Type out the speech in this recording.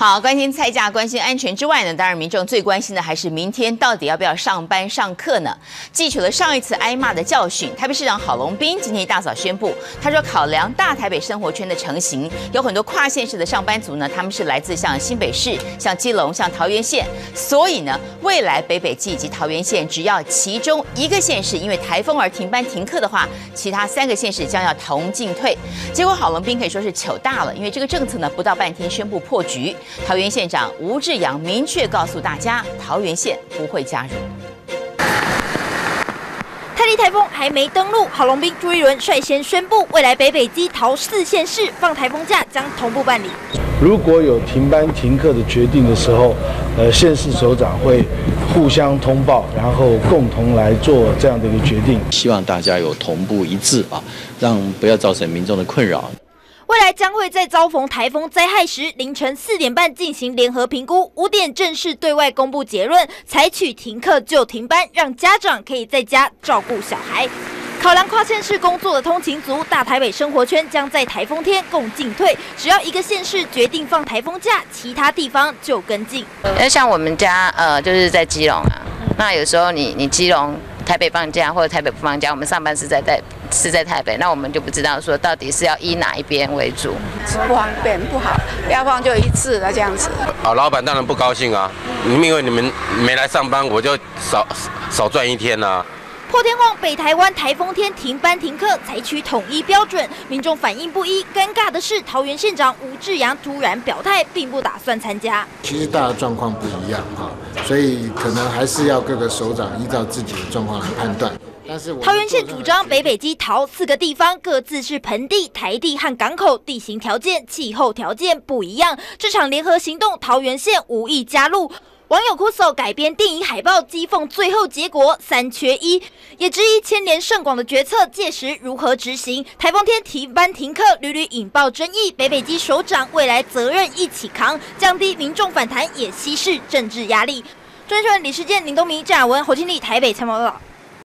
好，关心菜价、关心安全之外呢，当然民众最关心的还是明天到底要不要上班上课呢？汲取了上一次挨骂的教训，台北市长郝龙斌今天一大早宣布，他说考量大台北生活圈的成型，有很多跨县市的上班族呢，他们是来自像新北市、像基隆、像桃园县，所以呢，未来北北基以及桃园县，只要其中一个县市因为台风而停班停课的话，其他3个县市将要同进退。结果郝龙斌可以说是糗大了，因为这个政策呢，不到半天宣布破局。桃园县长吴志阳明确告诉大家，桃园县不会加入。 泰利台风还没登陆，郝龙斌、朱一伦率先宣布，未来北北基桃4县市放台风假将同步办理。 如果有停班停课的决定的时候，县市首长会互相通报，然后共同来做这样的一个决定。 希望大家有同步一致啊，让不要造成民众的困扰。 未来将会在遭逢台风灾害时，凌晨4点半进行联合评估，5点正式对外公布结论，采取停课就停班，让家长可以在家照顾小孩。考量跨县市工作的通勤族，大台北生活圈将在台风天共进退，只要一个县市决定放台风假，其他地方就跟进。 像我们家就是在基隆啊，那有时候你基隆台北放假或者台北不放假，我们上班是在台北，那我们就不知道说到底是要依哪一边为主， 不方便不好，要放就一次了这样子。 老板当然不高兴啊，因为你们没来上班，我就少赚1天啊。 破天荒，北台湾台风天停班停课，采取统一标准，民众反应不一。尴尬的是，桃园县长吴志阳突然表态，并不打算参加。 其实大家状况不一样哈，所以可能还是要各个首长依照自己的状况来判断。 桃园县主张北北基桃4个地方各自是盆地、台地和港口，地形条件、气候条件不一样。这场联合行动，桃园县无意加入。网友哭诉改编电影海报讥讽最后结果3缺1，也质疑牵连甚广的决策届时如何执行。台风天停班停课屡屡引爆争议，北北基首长未来责任一起扛，降低民众反弹也稀释政治压力。专栏李世健、林东明、郑雅文、侯庆丽台北参谋报道。